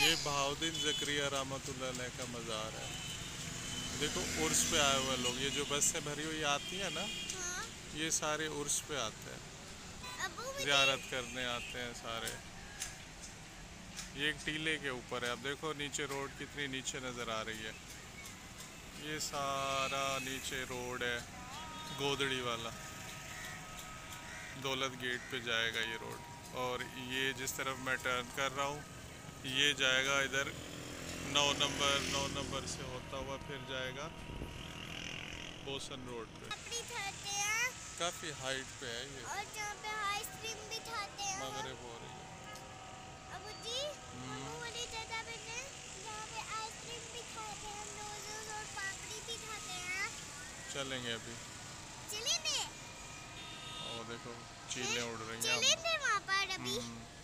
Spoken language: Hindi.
ये बहाउद्दीन ज़करिया रहमतुल्लाह अलैह का मज़ार है। देखो उर्स पे आए हुए लोग, ये जो बसें भरी हुई आती हैं ना, हाँ। ये सारे उर्स पे आते हैं, अबू मुझे ज़ियारत करने आते हैं सारे। ये एक टीले के ऊपर है, अब देखो नीचे रोड कितनी नीचे नज़र आ रही है। ये सारा नीचे रोड है, गोदड़ी वाला, दौलत गेट पे जाएगा ये रोड। और ये जिस तरफ मैं टर्न कर रहा हूँ, ये जाएगा इधर 9 नंबर से होता हुआ फिर जाएगा बोसन रोड पे। पापड़ी खाते हैं काफ़ी हाइट पे है ये। और जहाँ पे आइसक्रीम भी खाते हैं हम। मगरिब हो रही है। अबू जी, हम वो वाली जगह पे थे जहाँ पे आइसक्रीम भी खाते हैं, नोज़ और पापड़ी भी खाते हैं। चलेंगे अभी। चलेंगे। और देखो हैं? चीलें उड़ रही हैं। चलेंगे वहाँ पर अभी।